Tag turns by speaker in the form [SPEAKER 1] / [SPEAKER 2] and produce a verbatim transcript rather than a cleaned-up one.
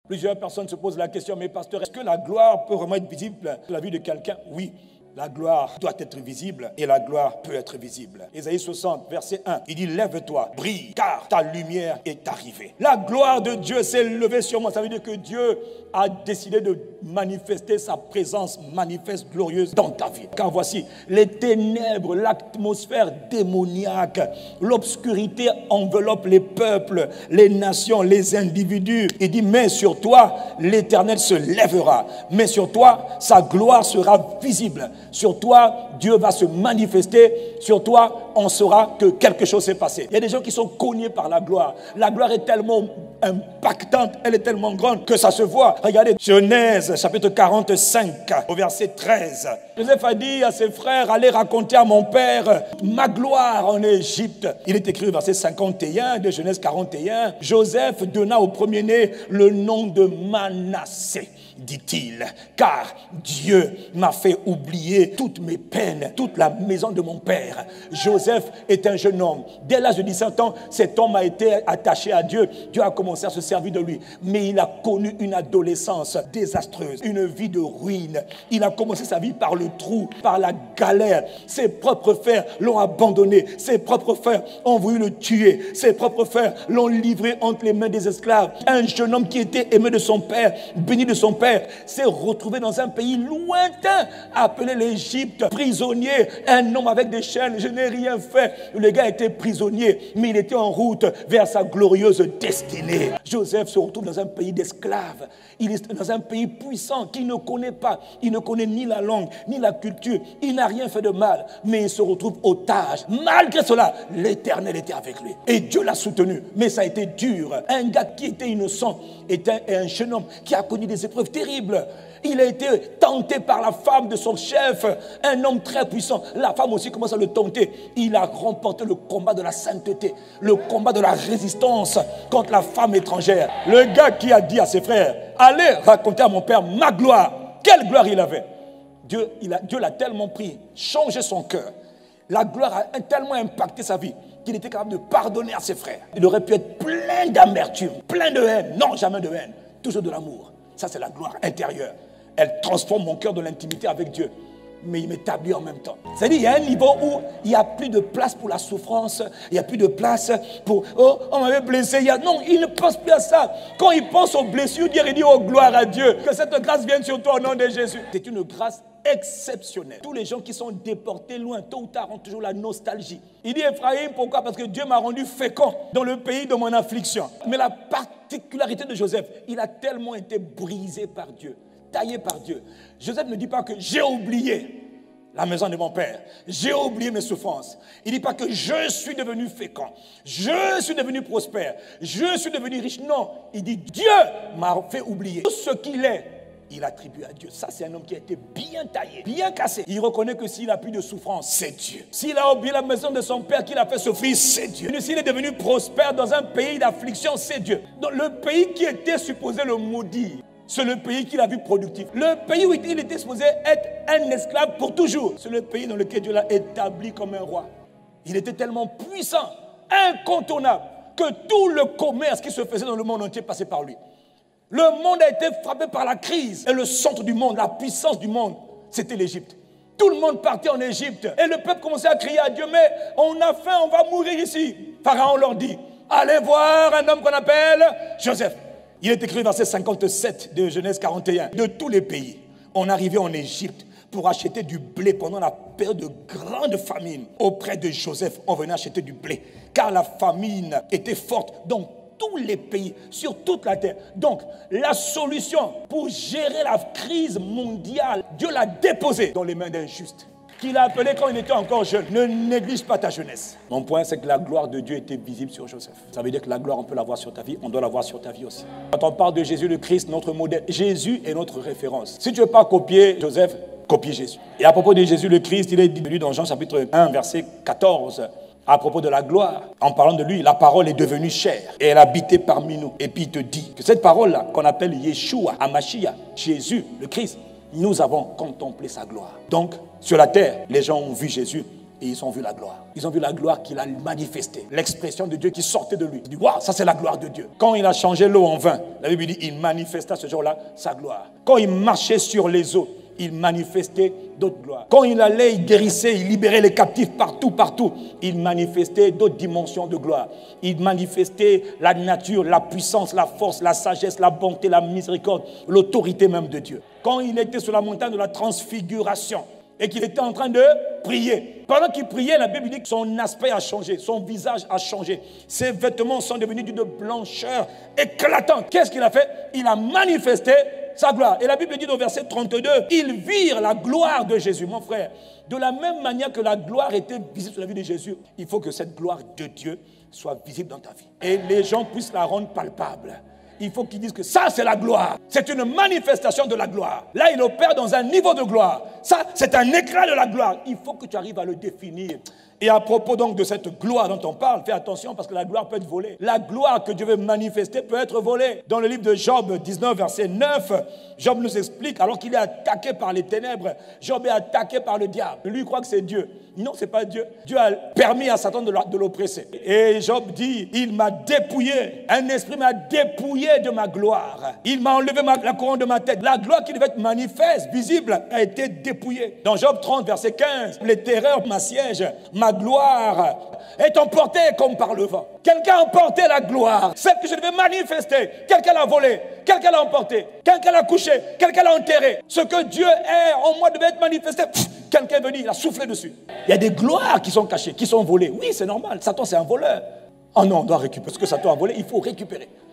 [SPEAKER 1] Plusieurs personnes se posent la question, mais pasteur, est-ce que la gloire peut vraiment être visible dans la vie de quelqu'un? Oui. La gloire doit être visible et la gloire peut être visible. Ésaïe soixante, verset un, il dit, lève-toi, brille, car ta lumière est arrivée. La gloire de Dieu s'est levée sur moi. Ça veut dire que Dieu a décidé de manifester sa présence manifeste, glorieuse dans ta vie. Car voici, les ténèbres, l'atmosphère démoniaque, l'obscurité enveloppe les peuples, les nations, les individus. Il dit, mais sur toi, l'Éternel se lèvera. Mais sur toi, sa gloire sera visible. Sur toi, Dieu va se manifester. Sur toi, on saura que quelque chose s'est passé. Il y a des gens qui sont cognés par la gloire. La gloire est tellement impactante, elle est tellement grande que ça se voit. Regardez, Genèse, chapitre quarante-cinq, au verset treize. Joseph a dit à ses frères, allez raconter à mon père ma gloire en Égypte. Il est écrit au verset cinquante et un de Genèse quarante et un. Joseph donna au premier-né le nom de Manassé, dit-il, car Dieu m'a fait oublier toutes mes peines, toute la maison de mon père. Joseph est un jeune homme. Dès l'âge de dix-sept ans, cet homme a été attaché à Dieu. Dieu a commencé à se servir de lui. Mais il a connu une adolescence désastreuse, une vie de ruine. Il a commencé sa vie par le trou, par la galère. Ses propres frères l'ont abandonné. Ses propres frères ont voulu le tuer. Ses propres frères l'ont livré entre les mains des esclaves. Un jeune homme qui était aimé de son père, béni de son père, s'est retrouvé dans un pays lointain, appelé l'Égypte, prisonnier, un homme avec des chaînes. Je n'ai rien fait. Le gars était prisonnier, mais il était en route vers sa glorieuse destinée. Joseph se retrouve dans un pays d'esclaves. Il est dans un pays puissant qu'il ne connaît pas. Il ne connaît ni la langue, ni la culture. Il n'a rien fait de mal, mais il se retrouve otage. Malgré cela, l'Éternel était avec lui. Et Dieu l'a soutenu. Mais ça a été dur. Un gars qui était innocent était un jeune homme qui a connu des épreuves terribles. Il a été tenté par la femme de son chef, un homme très puissant. La femme aussi commence à le tenter. Il a remporté le combat de la sainteté, le combat de la résistance contre la femme étrangère. Le gars qui a dit à ses frères, allez raconter à mon père ma gloire. Quelle gloire il avait. Dieu, il a, Dieu l'a tellement pris, changé son cœur. La gloire a tellement impacté sa vie qu'il était capable de pardonner à ses frères. Il aurait pu être plein d'amertume, plein de haine. Non, jamais de haine. Toujours de l'amour. Ça, c'est la gloire intérieure. Elle transforme mon cœur de l'intimité avec Dieu. Mais il m'établit en même temps. C'est-à-dire, il y a un niveau où il n'y a plus de place pour la souffrance. Il n'y a plus de place pour, oh, on m'avait blessé. Il y a... Non, il ne pense plus à ça. Quand il pense aux blessures, il dit, oh, gloire à Dieu. Que cette grâce vienne sur toi au nom de Jésus. C'est une grâce exceptionnelle. Tous les gens qui sont déportés loin, tôt ou tard, ont toujours la nostalgie. Il dit, Ephraïm, pourquoi? Parce que Dieu m'a rendu fécond dans le pays de mon affliction. Mais la particularité de Joseph, il a tellement été brisé par Dieu, taillé par Dieu. Joseph ne dit pas que j'ai oublié la maison de mon père, j'ai oublié mes souffrances. Il ne dit pas que je suis devenu fécond, je suis devenu prospère, je suis devenu riche. Non, il dit Dieu m'a fait oublier tout ce qu'il est. Il attribue à Dieu. Ça, c'est un homme qui a été bien taillé, bien cassé. Il reconnaît que s'il n'a plus de souffrance, c'est Dieu. S'il a oublié la maison de son père qu'il a fait souffrir, c'est Dieu. S'il est devenu prospère dans un pays d'affliction, c'est Dieu. Donc, le pays qui était supposé le maudire, c'est le pays qu'il a vu productif. Le pays où il était supposé être un esclave pour toujours, c'est le pays dans lequel Dieu l'a établi comme un roi. Il était tellement puissant, incontournable, que tout le commerce qui se faisait dans le monde entier passait par lui. Le monde a été frappé par la crise. Et le centre du monde, la puissance du monde, c'était l'Égypte. Tout le monde partait en Égypte. Et le peuple commençait à crier à Dieu, mais on a faim, on va mourir ici. Pharaon leur dit, allez voir un homme qu'on appelle Joseph. Il est écrit verset cinquante-sept de Genèse quarante et un. De tous les pays, on arrivait en Égypte pour acheter du blé pendant la période de grande famine. Auprès de Joseph, on venait acheter du blé, car la famine était forte dans tous les pays, sur toute la terre. Donc, la solution pour gérer la crise mondiale, Dieu l'a déposée dans les mains d'un juste, qu'il a appelé quand il était encore jeune. Ne néglige pas ta jeunesse. Mon point, c'est que la gloire de Dieu était visible sur Joseph. Ça veut dire que la gloire, on peut la voir sur ta vie, on doit la voir sur ta vie aussi. Quand on parle de Jésus le Christ, notre modèle, Jésus est notre référence. Si tu ne veux pas copier Joseph, copie Jésus. Et à propos de Jésus le Christ, il est dit dans Jean chapitre un, verset quatorze, à propos de la gloire, en parlant de lui, la parole est devenue chair et elle habitait parmi nous. Et puis il te dit que cette parole-là, qu'on appelle Yeshua, Hamashiach, Jésus, le Christ, nous avons contemplé sa gloire. Donc, sur la terre, les gens ont vu Jésus Et ils ont vu la gloire. Ils ont vu la gloire qu'il a manifestée. L'expression de Dieu qui sortait de lui. Il dit, waouh, ça c'est la gloire de Dieu. Quand il a changé l'eau en vin, la Bible dit, il manifesta ce jour-là sa gloire. Quand il marchait sur les eaux, il manifestait d'autres gloires. Quand il allait, il guérissait, il libérait les captifs partout, partout. Il manifestait d'autres dimensions de gloire. Il manifestait la nature, la puissance, la force, la sagesse, la bonté, la miséricorde, l'autorité même de Dieu. Quand il était sur la montagne de la transfiguration et qu'il était en train de prier, pendant qu'il priait, la Bible dit que son aspect a changé, son visage a changé. Ses vêtements sont devenus d'une blancheur éclatante. Qu'est-ce qu'il a fait? Il a manifesté sa gloire. Et la Bible dit au verset trente-deux, ils virent la gloire de Jésus, mon frère. De la même manière que la gloire était visible sur la vie de Jésus, il faut que cette gloire de Dieu soit visible dans ta vie. Et les gens puissent la rendre palpable. Il faut qu'ils disent que ça, c'est la gloire. C'est une manifestation de la gloire. Là, il opère dans un niveau de gloire. Ça, c'est un éclat de la gloire. Il faut que tu arrives à le définir. Et à propos donc de cette gloire dont on parle, fais attention parce que la gloire peut être volée. La gloire que Dieu veut manifester peut être volée. Dans le livre de Job dix-neuf, verset neuf, Job nous explique, alors qu'il est attaqué par les ténèbres, Job est attaqué par le diable. Lui, il croit que c'est Dieu. Non, ce n'est pas Dieu. Dieu a permis à Satan de l'oppresser. Et Job dit, il m'a dépouillé. Un esprit m'a dépouillé de ma gloire. Il m'a enlevé ma, la couronne de ma tête. La gloire qui devait être manifeste, visible, a été dépouillée. Dans Job trente, verset quinze, les terreurs m'assiègent. Ma gloire est emportée comme par le vent. Quelqu'un a emporté la gloire. Celle que je devais manifester. Quelqu'un l'a volée. Quelqu'un l'a emportée. Quelqu'un l'a couchée. Quelqu'un l'a enterrée. Ce que Dieu est en moi devait être manifesté. Quelqu'un est venu, il a soufflé dessus. Il y a des gloires qui sont cachées, qui sont volées. Oui, c'est normal. Satan, c'est un voleur. Oh non, on doit récupérer. Ce que Satan a volé, il faut récupérer.